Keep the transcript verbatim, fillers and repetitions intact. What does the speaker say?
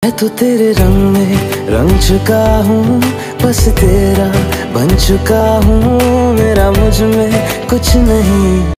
मैं तो तेरे रंग में रंग चुका हूँ, बस तेरा बन चुका हूँ। मेरा मुझ में कुछ नहीं।